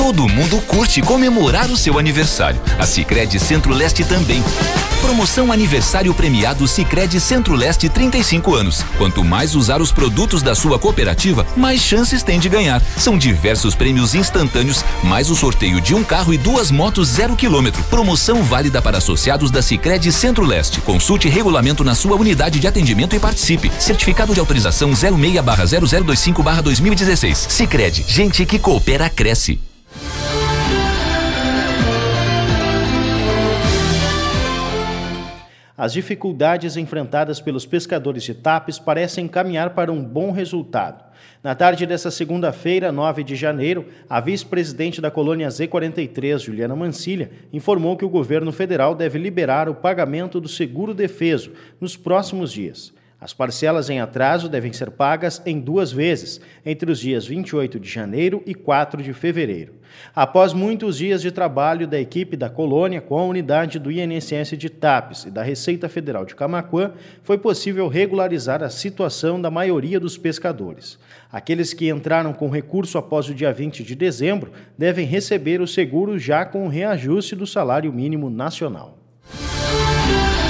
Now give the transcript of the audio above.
Todo mundo curte comemorar o seu aniversário. A Sicredi Centro-Leste também. Promoção Aniversário Premiado Sicredi Centro-Leste 35 anos. Quanto mais usar os produtos da sua cooperativa, mais chances tem de ganhar. São diversos prêmios instantâneos, mais o sorteio de um carro e 2 motos 0 km. Promoção válida para associados da Sicredi Centro-Leste. Consulte regulamento na sua unidade de atendimento e participe. Certificado de autorização 06/0025/2016. Sicredi, gente que coopera cresce. As dificuldades enfrentadas pelos pescadores de Tapes parecem caminhar para um bom resultado. Na tarde desta segunda-feira, 9 de janeiro, a vice-presidente da colônia Z43, Juliana Mancilha, informou que o governo federal deve liberar o pagamento do seguro-defeso nos próximos dias. As parcelas em atraso devem ser pagas em 2 vezes, entre os dias 28 de janeiro e 4 de fevereiro. Após muitos dias de trabalho da equipe da colônia com a unidade do INSS de Tapes e da Receita Federal de Camaquã, foi possível regularizar a situação da maioria dos pescadores. Aqueles que entraram com recurso após o dia 20 de dezembro devem receber o seguro já com o reajuste do salário mínimo nacional.